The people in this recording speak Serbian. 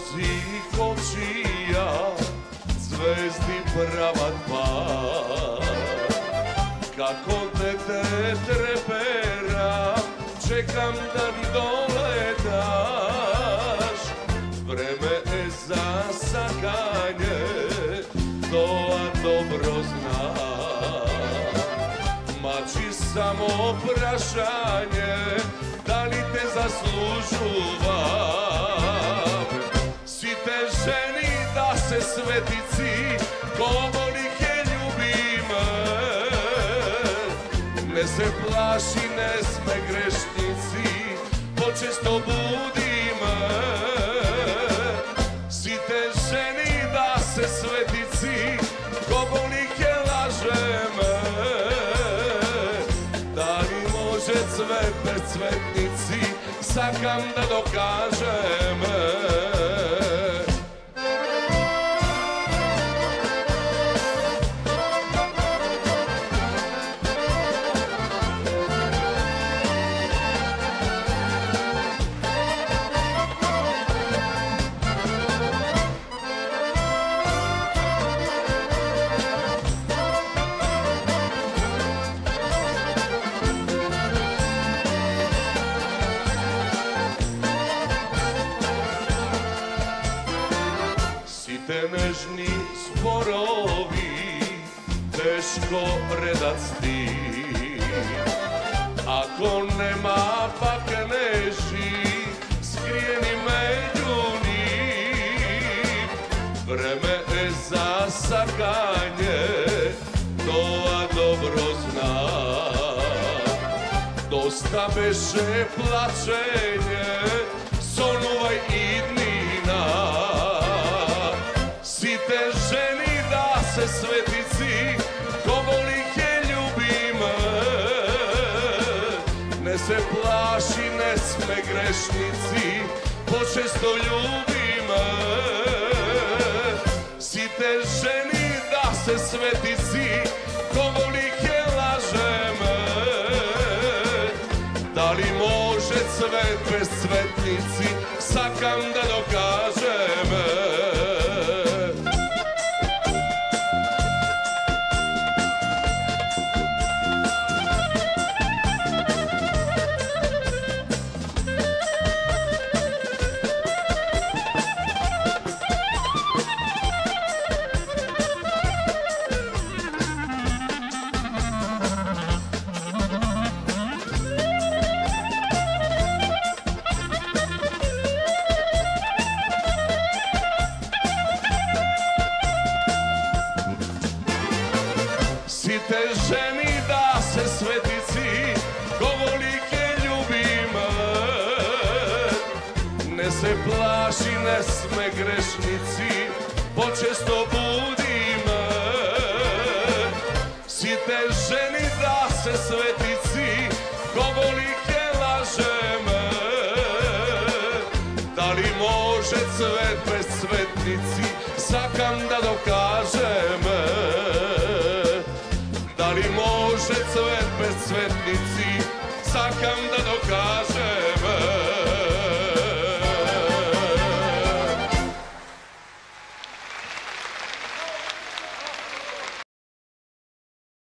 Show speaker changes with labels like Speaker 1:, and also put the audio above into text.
Speaker 1: svojih očija zvezdi pravat pad. Kako dete trepera čekam da mi doletaš. Vreme je za sakanje, to dobro znam. Mači samo prašanje, da li te zaslužuvam. Si te ženi da se svetici, ko voli ke ljubi me. Ne se plaši, ne sme grešnici, počesto budi me. Si te ženi da se svetici, ko voli ke laže me. Da li može cvet bez cvetnici, sakam da dokažem. Te nežni sporovi, teško predat stih. Ako nema pak neži, skrijeni među njih. Vreme je za sakanje, to dobro zna. Dosta beše plačenje, sonuvaj i dnina. Si te ženi da se svetici, ko voli ke ljubi me. Ne se plaši, ne sme grešnici, počesto ljubi me. Si te ženi da se svetici, ko voli ke laže me. Da li može cvet bez cvetnici, sakam da dokažem. Si te ženi da se svetici, ko voli ke ljubi me. Ne se plaši, ne sme grešnici, počesto budi me. Si te ženi da se svetici, ko voli ke laže me. Da li može cvet bez cvetnici, sakam da dokažem. Da li može cvet bez cvetnici, sakam da dokažem.